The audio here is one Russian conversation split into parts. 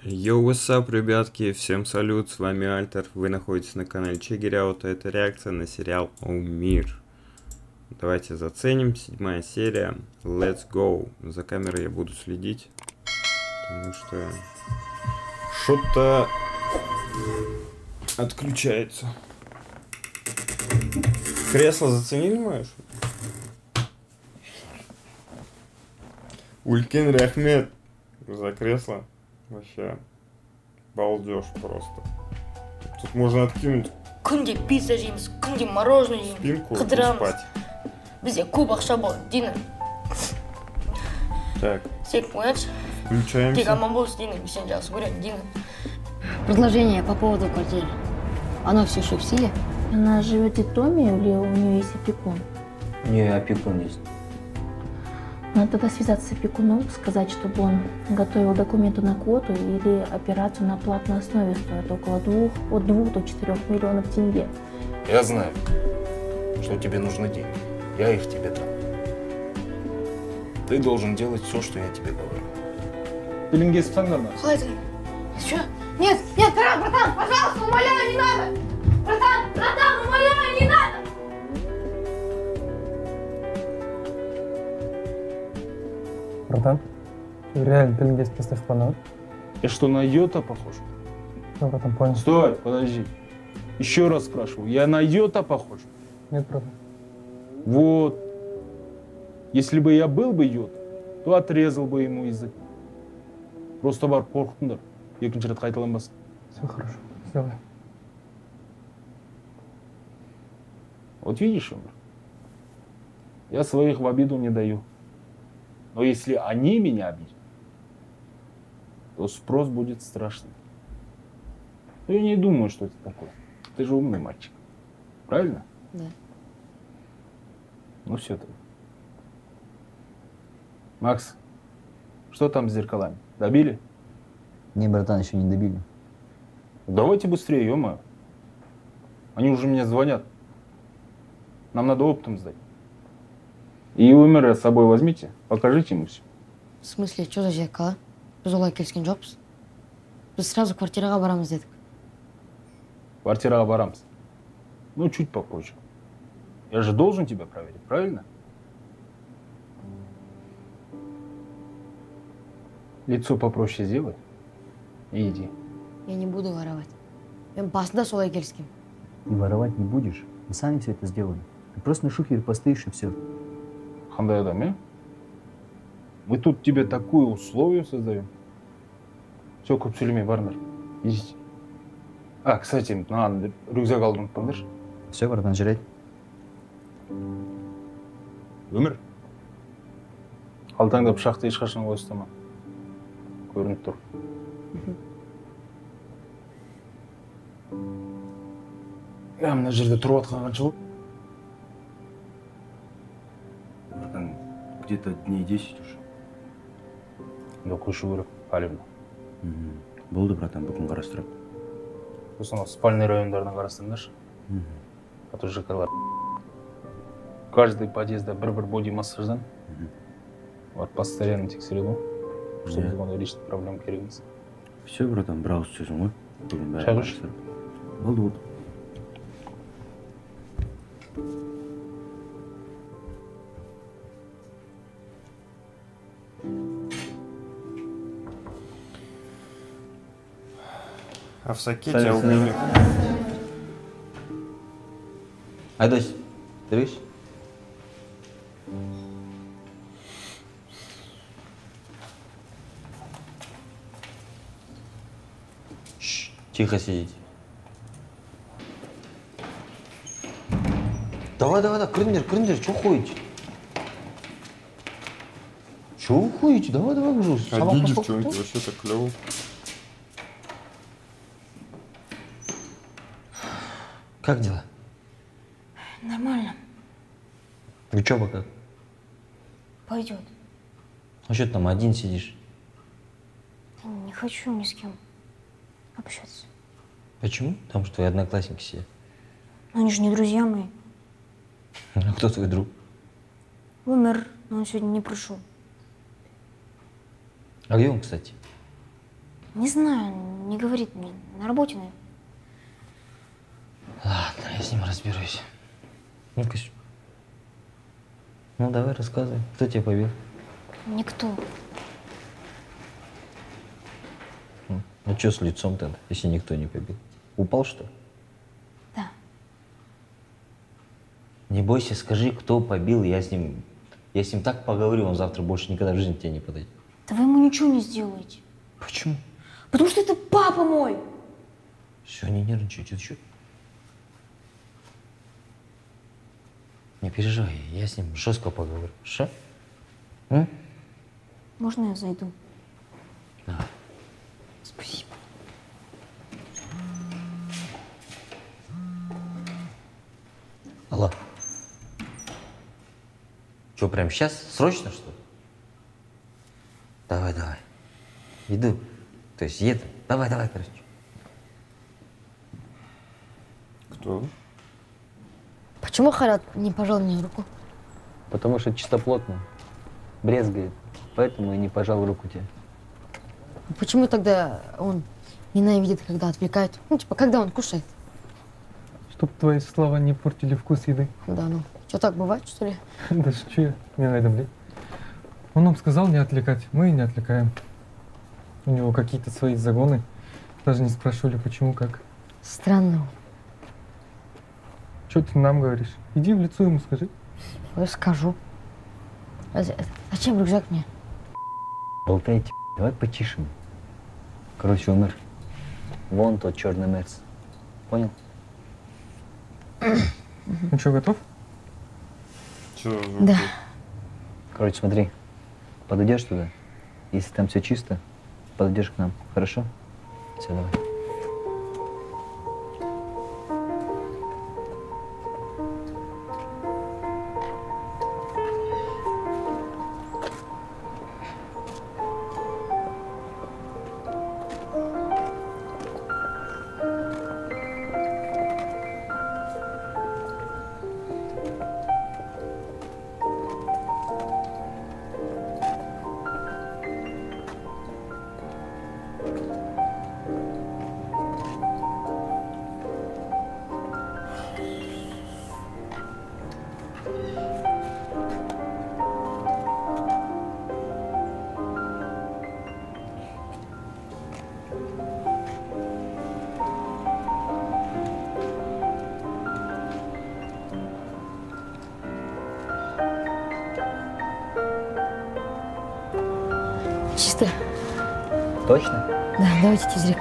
Йоу, what's up, ребятки, всем салют, с вами Альтер, вы находитесь на канале Чегиряут, это реакция на сериал О Мир. Давайте заценим, 7-я серия, let's go. За камерой я буду следить, потому что что-то отключается. Кресло заценили мое? Улькин Рахмет за кресло. Вообще балдеж просто. Тут можно откинуть Күнде пицца жейміз, күнде мороженое жейміз, спинку и қыдырамыз. спать. Бізде көп ақша болды, Дина. Так, Сен қояйыншы. Тек включаемся. аман болсын, Дина, мен сені жақсы көремін, Дина. Предложение по поводу квартиры. Оно все еще в силе? Она живет в детдоме или у нее есть опекун? У нее опекун есть. Надо тогда связаться с опекуном, сказать, чтобы он готовил документы на квоту или операцию на платной основе стоит около от 2 до 4 миллионов тенге. Я знаю, что тебе нужны деньги. Я их тебе дам. Ты должен делать все, что я тебе говорю. Пеленге испытандар ма? Қалай айтайын? Что? Нет, братан, пожалуйста, умоляю, не надо! Братан, умоляю, не надо! Братан, ты реально пеленге поставь панель? Я что, на йота похож? Да, братан, понял. Стой, подожди. Еще раз спрашиваю, я на йота похож? Нет, братан. Вот. Если бы я был бы йота, то отрезал бы ему язык. Просто бар қорқытыңдар. Екінші рет қайталанбасын. Все хорошо, сделай. Вот видишь, Умар, я своих в обиду не даю. Но если они меня обидят, то спрос будет страшный. Но я не думаю, что это такое. Ты же умный мальчик. Правильно? Да. Ну все тогда. Макс, что там с зеркалами? Добили? Не, братан, еще не добили. Давайте быстрее, ё-моё. Они уже мне звонят. Нам надо оптом сдать. И Умера с собой возьмите, покажите ему все. В смысле, что за зеркало? Біз олай келіскен жоқпыз. Біз сразу квартираға барамыз дедік. Квартираға барамыз. Ну, чуть попозже. Я же должен тебя проверить, правильно? Лицо попроще сделай и иди. Я не буду воровать. Мен басында солай келіскен. И воровать не будешь. Мы сами все это сделаем. Ты просто на шухере постоишь и все. Қандай адам, а? Мы тут тебе такую условие создаем. Все, көп сөйлемей, барыңдар. Идите. А, кстати, маған рюкзак алып ұмытпаңдаршы. Все, братан, жрать. Өмір. Қалтаңда пышақты ешқашан қоя ұстама. Көрініп тұр. Я мына жерде тұрып атқан қанша болды? Братан, где-то дней 10 уже. Да көшу керек, әлемді. Болды, братан, бүгін қарастырып. Сосын спальный райондарына қарастырыңдаршы. А то ЖКлар. Каждый подъезда бір боди массаждан. Вот постоянно тексереді ғой. Чтобы бұған личный проблем керек емес. Все, братан, бір ауыз сөзің ғой. Бүгін бәрі Шай қойшы. қарастырып. Болды. А в сакете алюминий. Айдос, дөреш? Тихо сидите. Давай, кіріңдер, что ходите? Что вы ходите? Давай уже. Одни девчонки, вообще так клево. Как дела? Нормально. Учеба как? Пойдет. А что ты там один сидишь? Не хочу ни с кем общаться. Почему? Там что, твои одноклассники сидят. Но они же не друзья мои. А кто твой друг? Умер, но он сегодня не пришел. А где он, кстати? Не знаю, не говорит мне. На работе, наверное. Ладно, я с ним разберусь. Ну, Кась. Ну, давай рассказывай. Кто тебя побил? Никто. Ну, что с лицом тогда, если никто не побил? Упал, что ли? Да. Не бойся, скажи, кто побил, я с ним так поговорю, он завтра больше никогда в жизни тебя не подойдет. Да вы ему ничего не сделаете. Почему? Потому что это папа мой. Все, не нервничай, чуть-чуть. Не переживай, я с ним жестко поговорю. Что? Можно я зайду? Давай. Спасибо. Алло. Что, прям сейчас? Срочно, что ли? Давай, давай. Иду. То есть еду. Давай, короче. Кто? Почему Харат не пожал мне руку? Потому что чистоплотно. Брезгает. Поэтому и не пожал руку тебе. Почему тогда он ненавидит, когда отвлекает? Ну, типа, когда он кушает? Чтоб твои слова не портили вкус еды. Да, ну. Что, так бывает, что ли? Да что я? Не надо, блядь. Он нам сказал не отвлекать. Мы и не отвлекаем. У него какие-то свои загоны. Даже не спрашивали, почему, как. Странно. Что ты нам говоришь? Иди в лицо ему скажи. Я скажу. Зачем рюкзак мне? Болтайте. Давай потише. Короче, Умер. Вон тот черный Мерс. Понял? Ну что, готов? Чё, Да. Короче, смотри. Подойдешь туда. Если там все чисто, подойдешь к нам. Хорошо? Все, давай. Чисто. Точно? Да, давайте тизрик.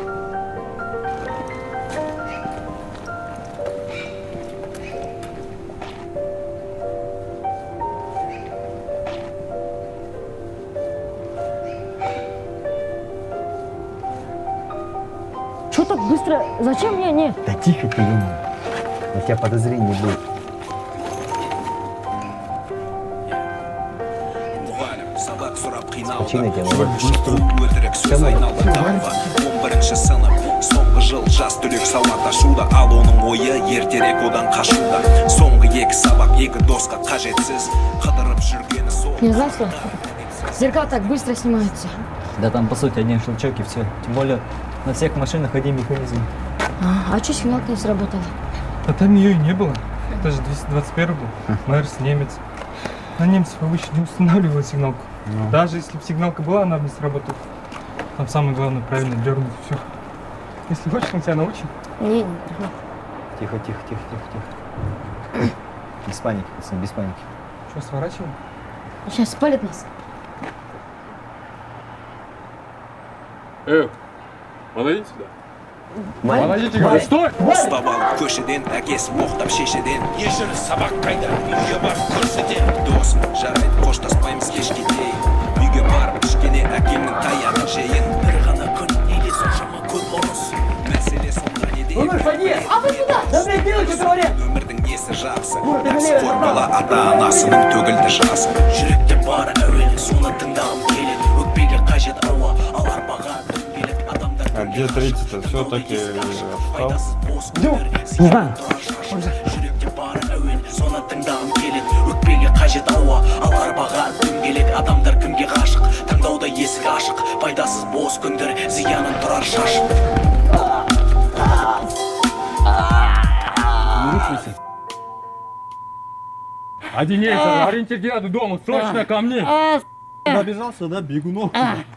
Что так быстро? Зачем мне? Нет. Да тихо ты, Юна. У тебя подозрений будет. Почему тебя соңғы жыл жас түлек сауат ашуда, ал оның ойы ертерек одан қашуда. Соңғы екі сабақ екі досқа қажетсіз, қыдырып жүргені сол. Не знаю, что зеркала так быстро снимаются. Да там, по сути, один щелчок и все. Тем более, на всех машинах один механизм. А что сигналка не сработала? А там ее и не было. Это же 221 был. Мерс, немец. На немцев обычно не устанавливают сигналку. Даже если бы сигналка была, она бы не сработала. Там самое главное правильно дернуть все. Если хочешь, мы тебя научим. Не. Тихо. Без паники, пацаны, без паники. Что, сворачиваем? Сейчас спалит нас. Подойдите сюда. Подождите, говорю, стой! Ұстап алып көшеден, әкесі боқтап шешеден. Ешірі сабақ қайда, үйге барып көрсетем. Досым, жарайды, қоштаспаймыз кешке дейін. Үйге барып кішкене әкемнің таяғын жейін. Бір ғана күн, неге соншама көп ұрыс. Мәселе сонда неде? Умер, ходи! А вы куда? Да, блядь, делайте, говори! Өмірдің несі жақсы, нәпсіқор бала ата-анасының төгілді жасы. Жүректе бар әуен, соны тыңдағым келеді. Өкпеге қажет ауа, ал арбаға дөкпелеп адамдар. А где 30-то? Все-таки встал? Не знаю. Жүректе бар әуен, соны тыңдағым келеді. Өкпеге қажет қажет ауа, ал арбаған күн келеді. Адамдар кімге ғашық, таңдауда есік ашық. Пайдасыз бос күндер, зиянын тұрар шашық. Одинейца, ориентир Гераду дома, срочно ко мне! Пробежался, да, бегунок.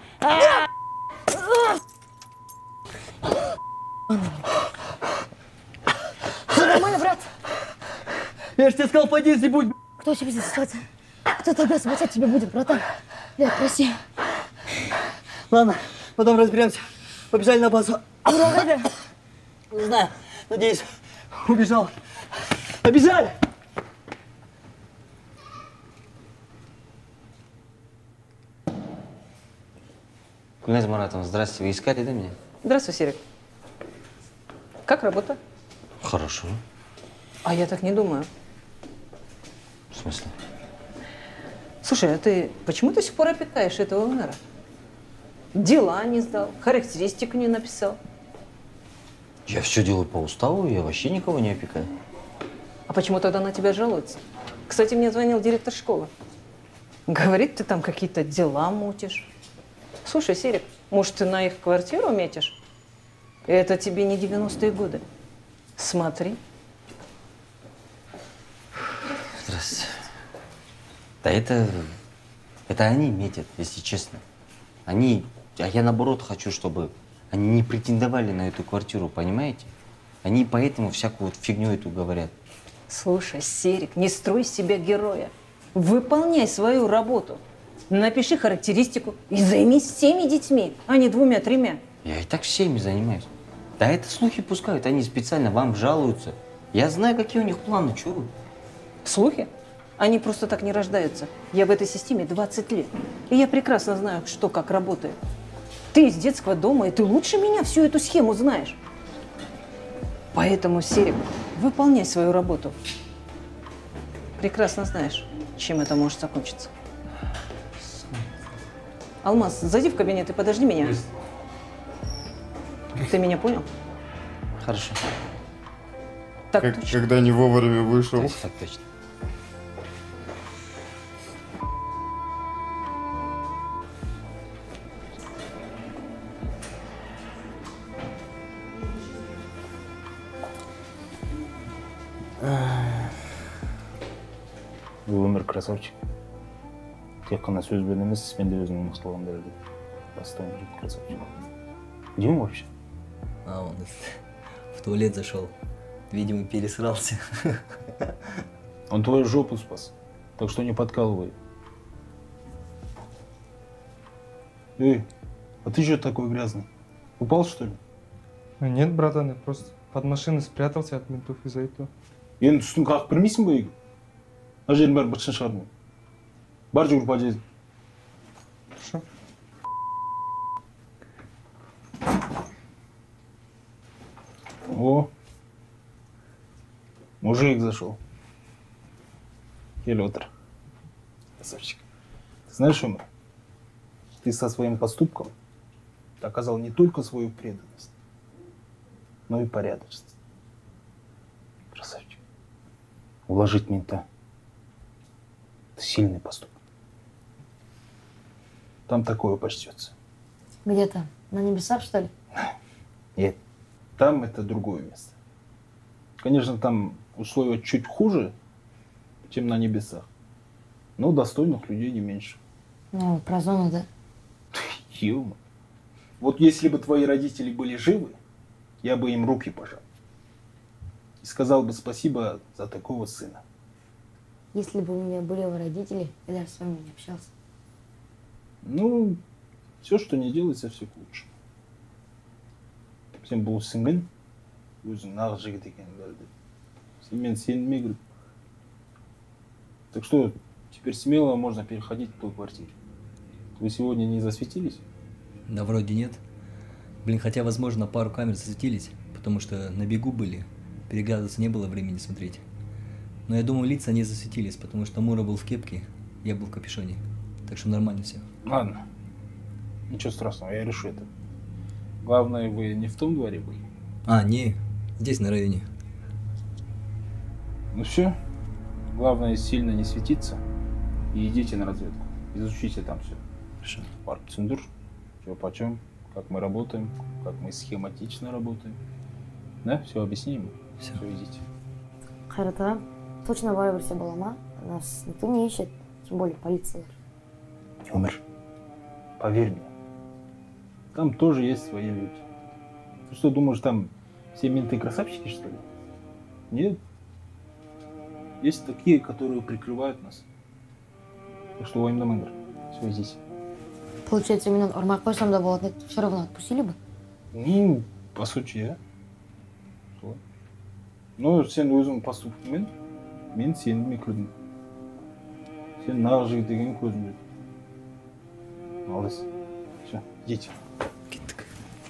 Все нормально, брат? Я ж тебе сказал, пойди, если будь. Кто тебе здесь остается? Кто тогда спасать тебя будет, братан? Блядь, прости. Ладно, потом разберемся. Побежали на базу. Куда, когда? Не знаю, надеюсь, убежал. Побежали! Князь Маратовна, здрасте, вы искали, да, меня? Здравствуй, Серик. Как работа? Хорошо. А я так не думаю. В смысле? Слушай, а ты почему до сих пор опекаешь этого мэра? Дела не сдал, характеристику не написал. Я все делаю по уставу, я вообще никого не опекаю. А почему тогда на тебя жалуются? Кстати, мне звонил директор школы. Говорит, ты там какие-то дела мутишь. Слушай, Серик, может, ты на их квартиру метишь? Это тебе не 90-е годы. Смотри. Здравствуйте. Да это они метят, если честно. А я наоборот хочу, чтобы они не претендовали на эту квартиру, понимаете? Они поэтому всякую вот фигню эту говорят. Слушай, Серик, не строй из себя героя. Выполняй свою работу. Напиши характеристику и займись всеми детьми, а не 2-3. Я и так всеми занимаюсь. Да это слухи пускают, они специально вам жалуются. Я знаю, какие у них планы, чего вы? Слухи? Они просто так не рождаются. Я в этой системе 20 лет. И я прекрасно знаю, что как работает. Ты из детского дома, и ты лучше меня всю эту схему знаешь. Поэтому, Серик, выполняй свою работу. Прекрасно знаешь, чем это может закончиться. Алмаз, зайди в кабинет и подожди меня. Ты меня понял? Хорошо. Так точно. Когда не вовремя вышел. Так точно. Өмір красавчик. Тек қана сөзбен емес, мен де өзімнің мықтылығын дәлелдедім. Достойный жігіт, красавчик. Где он вообще? А, он в туалет зашел. Видимо, пересрался. Он твою жопу спас. Так что не подкалывай. Эй, а ты что такой грязный? Упал, что ли? Нет, братан, я просто под машиной спрятался от ментов из-за этого. Енді үстін қағып білмейсің бе? Мына жердің бәрін бытшын шығардым. Бар жүгір подъезд. Хорошо. О, мужик зашел. Еле отыр. Красавчик. Ты знаешь, Умар, ты со своим поступком доказал не только свою преданность, но и порядочность. Красавчик. Уложить мента – это сильный поступок. Там такое почтется. Где там? На небесах, что ли? Нет, там это другое место. Конечно, там условия чуть хуже, чем на небесах. Но достойных людей не меньше. Ну, про зону, да? Ё-моё. Вот если бы твои родители были живы, я бы им руки пожал. И сказал бы спасибо за такого сына. Если бы у меня были родители, я даже с вами не общался. Ну, все, что не делается, все к лучшему. Сен бұл сіңгін, өзің нағыз жігіт екенін дәлелдеді. Мен сенімме кіріп. Так что, теперь смело можно переходить к той квартире. Вы сегодня не засветились? Да вроде нет. Блин, хотя, возможно, пару камер засветились, потому что на бегу были. Переглядываться не было времени смотреть. Но я думаю, лица не засветились, потому что Мура был в кепке, я был в капюшоне. Так что нормально все. Ладно. Ничего страшного, я решу это. Главное, вы не в том дворе были? А, не, здесь на районе. Ну все. Главное, сильно не светиться и идите на разведку. Изучите там все. Парк Цундур, что почем, как мы работаем, как мы схематично работаем. Да, все объясним. Все, идите. Хайрат аға, точно бара берсе бола ма? Нас никто не ищет, тем более полиция. Умер. Поверь мне, там тоже есть свои люди. Ты что, думаешь, там все менты красавчики, что ли? Нет. Есть такие, которые прикрывают нас. Так что воим домангар. Все, идите. Получается, именно ұрмай қойсам да болады, все равно отпустили бы? Ну, по сути, я. Солай. Но сен өзің поступкіңмен, мен сеніме күлдім. Сен нағыз жігіт екенін көзім жеді. Молодец. Все, идите. Кеттік.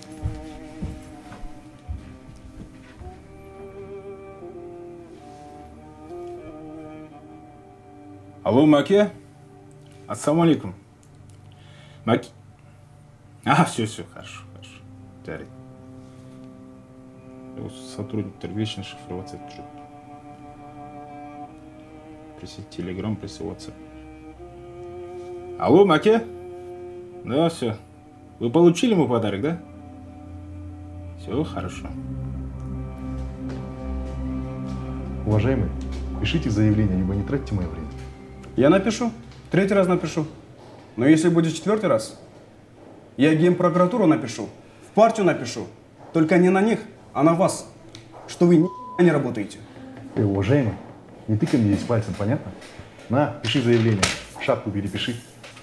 Алло, Маке. Ассалаумалейкум. Маки. Все, хорошо. Жарайды. Сотрудниктер вечно шифроваться жүреді. Преси телеграм, преси WhatsApp. Алло, Маке. Да, все. Вы получили мой подарок, да? Все, хорошо. Уважаемый, пишите заявление, либо не тратьте мое время. Я напишу. 3-й раз напишу. Но если будет 4-й раз, я генпрокуратуру напишу, в партию напишу. Только не на них, а на вас. Что вы не работаете. Уважаемый, не тыкай мне здесь пальцем, понятно? На, пиши заявление. Шапку перепиши.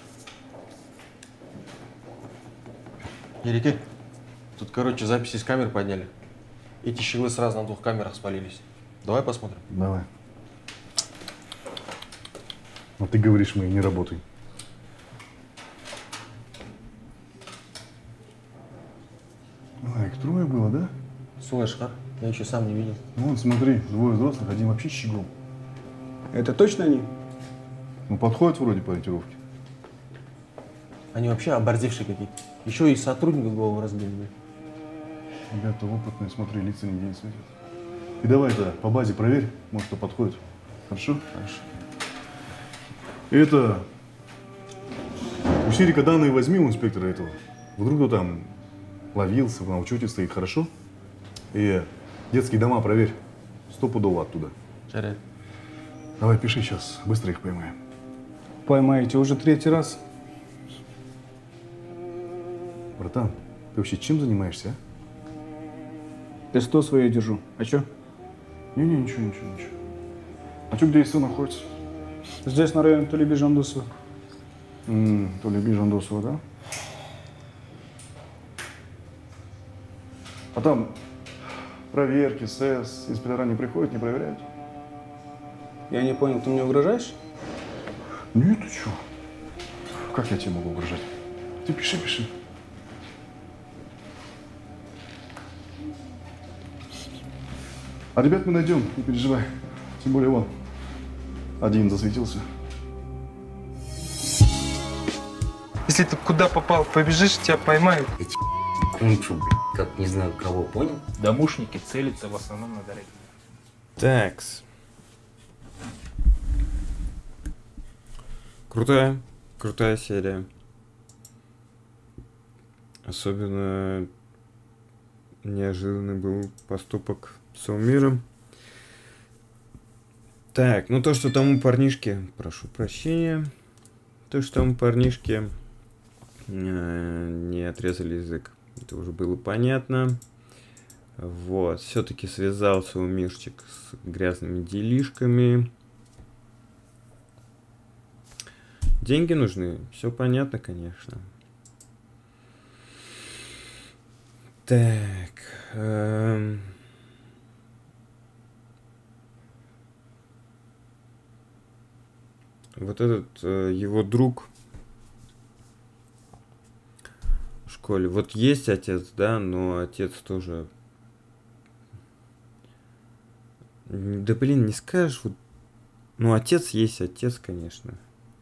Ереке, тут, короче, записи с камер подняли. Эти щелы сразу на 2 камерах спалились. Давай посмотрим. Давай. Но ты говоришь, мы не работаем. Ой, их 3 было, да? Слышь, я еще сам не видел. Вон, смотри, 2 взрослых, 1 вообще щегол. Это точно они? Ну, подходят вроде по ориентировке. Они вообще оборзевшие какие-то. Еще и сотрудников голову разбили. Ребята опытные, смотри, лица нигде не светят. И давай-то по базе проверь, может, кто подходит. Хорошо? Хорошо. И это... У Сирика данные возьми у инспектора этого. Вдруг кто там ловился, на учете стоит, хорошо? И детские дома проверь. 100% оттуда. Жарят. Давай, пиши сейчас, быстро их поймаем. Поймаете уже 3-й раз. Братан, ты вообще чем занимаешься, а? Я 100 свое держу. А чё? Не, ничего. А чё, где ИСУ находится? Здесь, на районе Толеби Жандосова. Толеби Жандосова, да? А там проверки, СЭС, инспектора не приходят, не проверяют? Я не понял, ты мне угрожаешь? Нет, ты чё? Как я тебе могу угрожать? Ты пиши. А ребят мы найдем, не переживай. Тем более вон, 1 засветился. Если ты куда попал, побежишь, тебя поймают. Кончу, как не знаю кого, понял? Домушники целятся в основном на дороге. Такс. Крутая серия. Особенно неожиданный был поступок Саумира. Так, ну то, что тому парнишке, прошу прощения, то, что тому парнишке не отрезали язык, это уже было понятно. Вот, все-таки связался Умирчик с грязными делишками. Деньги нужны, все понятно, конечно. Так. Вот этот его друг в школе. Вот есть отец, да, но отец тоже... Да блин, не скажешь. Вот... Ну, отец есть отец, конечно.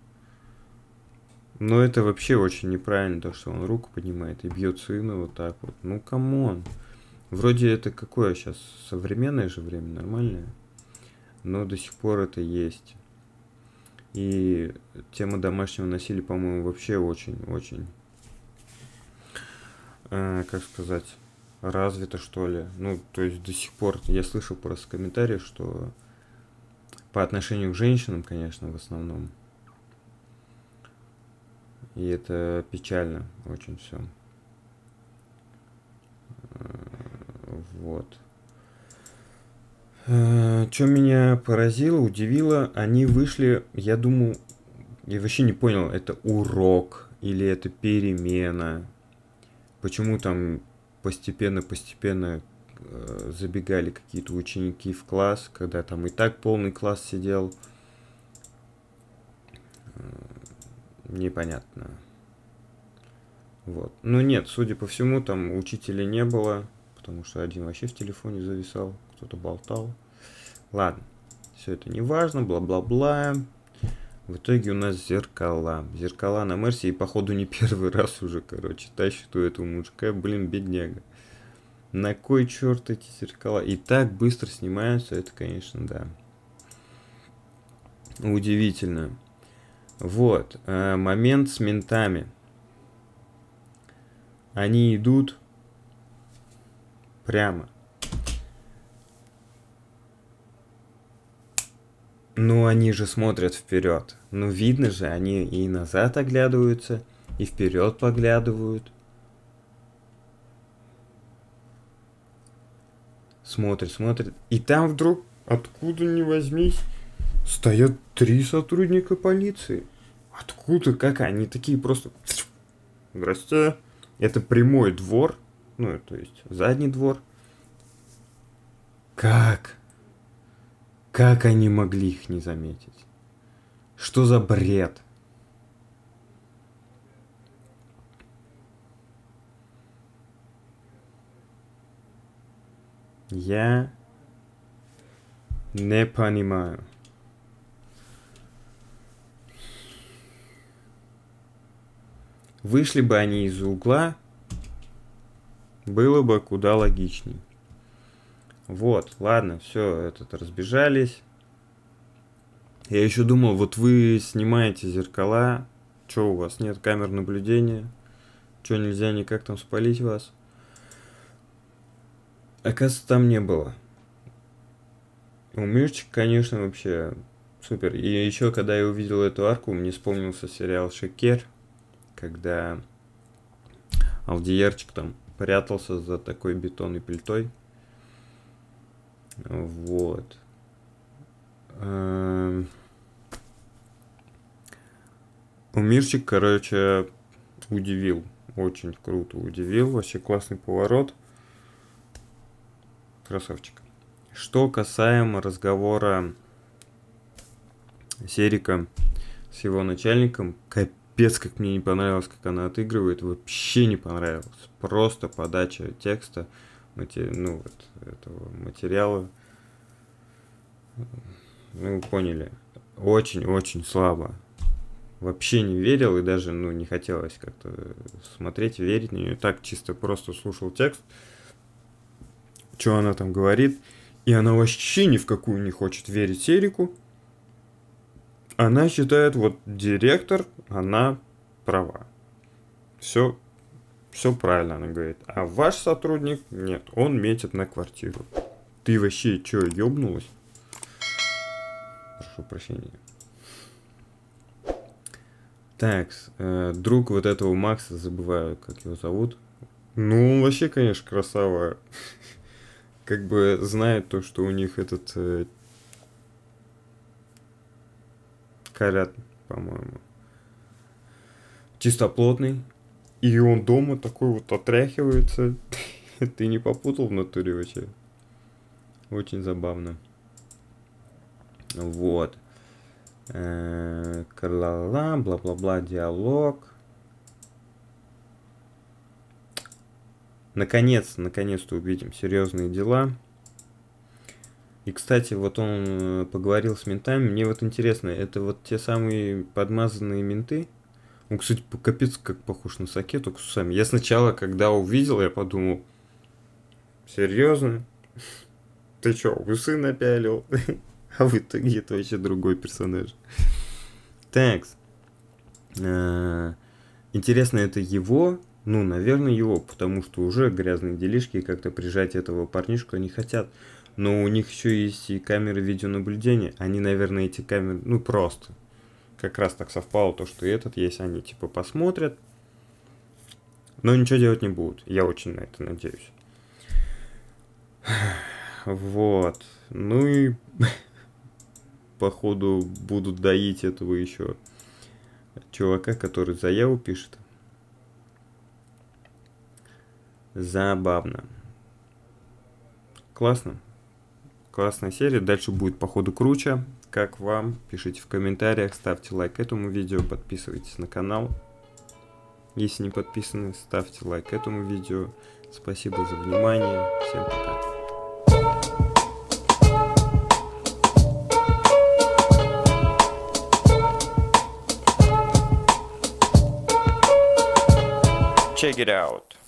Но это вообще очень неправильно, то, что он руку поднимает и бьет сына вот так вот. Ну, камон. Вроде это какое сейчас? Современное же время, нормальное. Но до сих пор это есть. И тема домашнего насилия, по-моему, вообще очень-очень, как сказать, развита, что ли. Ну, то есть до сих пор я слышал просто комментарии, что по отношению к женщинам, конечно, в основном. И это печально очень все. Вот. Что меня поразило, удивило, они вышли, я думаю, я вообще не понял, это урок или это перемена. Почему там постепенно забегали какие-то ученики в класс, когда там и так полный класс сидел. Непонятно. Вот. Ну нет, судя по всему, там учителя не было, потому что один вообще в телефоне зависал, кто-то болтал. Ладно, все это не важно, бла-бла-бла. В итоге у нас зеркала. Зеркала на Мерси, и походу не первый раз уже, короче, тащит у этого мужика, блин, бедняга. На кой черт эти зеркала? И так быстро снимаются, это, конечно, да. Удивительно. Вот, момент с ментами. Они идут прямо. Ну, они же смотрят вперед. Ну, видно же, они и назад оглядываются, и вперед поглядывают. Смотрят. И там вдруг, откуда ни возьмись, стоят 3 сотрудника полиции. Откуда? Как они такие просто... Здрасте. Это прямой двор. Ну, то есть задний двор. Как? Как они могли их не заметить? Что за бред? Я не понимаю. Вышли бы они из угла, было бы куда логичней. Вот, ладно, все, разбежались. Я еще думал, вот вы снимаете зеркала, что у вас нет камер наблюдения, что нельзя никак там спалить вас. Оказывается, там не было. Умирчик, конечно, вообще супер. И еще, когда я увидел эту арку, мне вспомнился сериал «Шекер», когда Алдиерчик там прятался за такой бетонной плитой. Вот. Умирчик, короче, удивил. Очень круто удивил. Вообще классный поворот. Красавчик. Что касаемо разговора Серика с его начальником, капец, как мне не понравилось, как она отыгрывает. Вообще не понравилось. Просто подача текста, ну, вот, этого материала. Ну, вы поняли. Очень-очень слабо. Вообще не верил и даже, ну, не хотелось как-то смотреть, верить на нее. Так чисто просто слушал текст, что она там говорит. И она вообще ни в какую не хочет верить Серику. Она считает, вот директор, она права. Все правильно, она говорит. А ваш сотрудник, нет, он метит на квартиру. Ты вообще что, ёбнулась? Прошу прощения. Так, друг вот этого Макса, забываю, как его зовут. Ну, он вообще, конечно, красава. Как бы знает то, что у них этот Карят, по-моему, чистоплотный. И он дома такой вот отряхивается. Ты не попутал в натуре вообще? Очень забавно. Вот. Карлала, бла-бла-бла, диалог. Наконец-то увидим серьезные дела. И, кстати, вот он поговорил с ментами. Мне вот интересно, это вот те самые подмазанные менты? Он, кстати, капец как похож на Саке, только с усами. Я сначала, когда увидел, я подумал, серьезно? Ты чё, усы напялил? А в итоге это вообще другой персонаж. Так. Интересно, это его? Ну, наверное, его, потому что уже грязные делишки, как-то прижать этого парнишку они хотят. Но у них еще есть и камеры видеонаблюдения. Они, наверное, эти камеры, ну, просто. Как раз так совпало то, что и этот есть. Они, типа, посмотрят. Но ничего делать не будут. Я очень на это надеюсь. Вот. Ну и... Походу, будут доить этого еще чувака, который заяву пишет. Забавно. Классно. Классная серия. Дальше будет, походу, круче. Как вам? Пишите в комментариях. Ставьте лайк этому видео. Подписывайтесь на канал. Если не подписаны, ставьте лайк этому видео. Спасибо за внимание. Всем пока. Check it out.